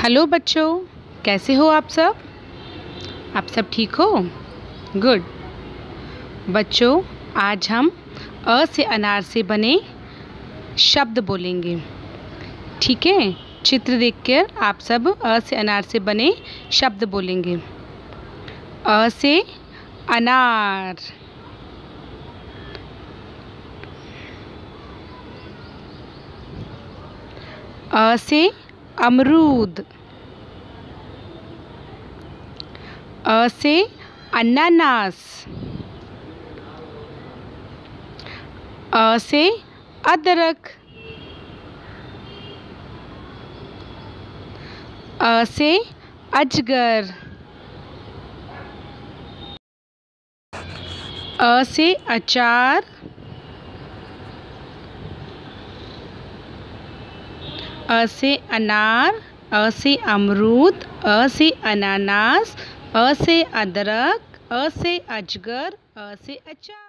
Hello बच्चों, कैसे हो आप सब? आप सब ठीक हो? गुड। बच्चों, आज हम अ से अनार से बने शब्द बोलेंगे। ठीक है? चित्र देखकर आप सब अ से अनार से बने शब्द बोलेंगे। अ से अनार। अ से अमरूद। अ से अनानास। अ से अदरक। अ से अजगर। अ से अचार। अ से अनार। अ से अमरूद। अ से अनानास। अ से अदरक। अ से अजगर। अ से अचार।